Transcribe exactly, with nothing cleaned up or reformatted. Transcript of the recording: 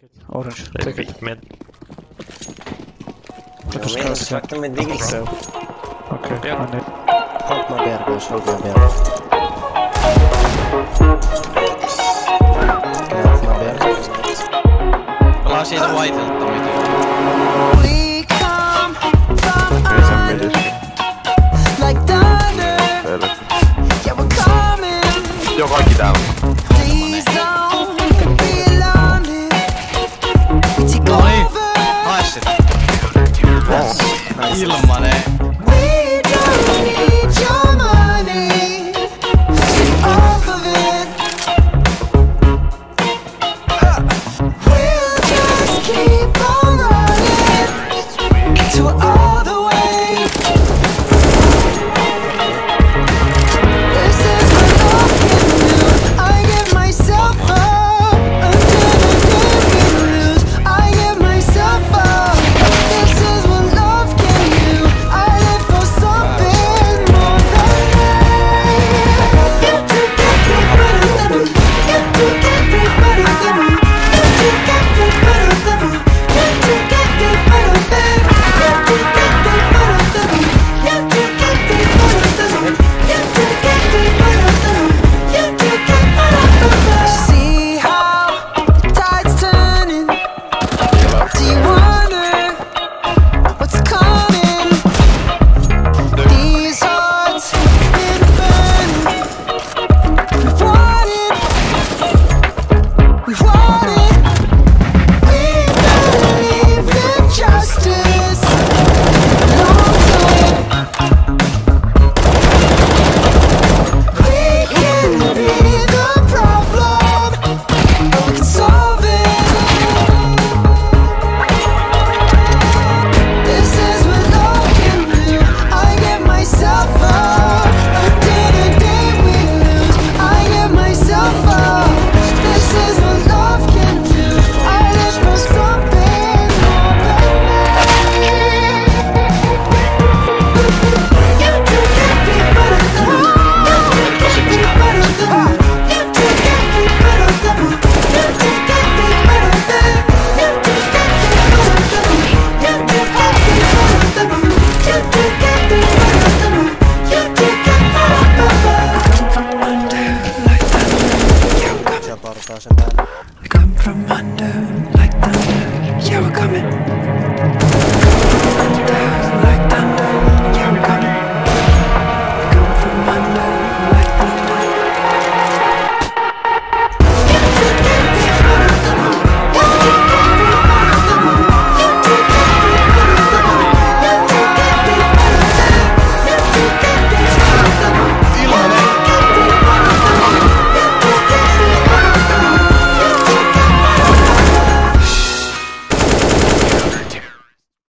Orange. They Take it. beat mid. Let us Jag cross menar, sakta med digg so. Okay, Yeah. on it. Hold my bear, guys, hold my bear. Hold my bear. Ollaan siitä whitelta mikä. We come from under like thunder. Yeah, we're coming. Joo, kaikki täällä. Please don't be alarmed. We take over. Hae sitä. Nice. Ilmanen. We don't need your money. Take off of it. We'll just keep on running to all the way. This is what love can do. I give myself up until the day we lose. I give myself up. This is what love can do. I live for something more than that. You do get me better than me. You do get me better than me. You do get me better than me. You do get me better than. You do get me better than me. You do get me better than me. You do get me better than me. You do get better than me. See how the tide's turning. Do you wonder what's coming? These hearts been burning. We want it. We want it. We believe in justice. Long time. We can be the problem, or we can solve it. This is what love can do. I give myself up until the day we lose. I give myself up. This is what love can do. I live for something more than that. You do get me better than me. You do get me better than me. You do get me better than me. You do get me better than. You do get me better than me. You do get me better than me. You do get me better than me. You do get Se portaa sen päälle. We come from under like thunder. Yeah, we're coming.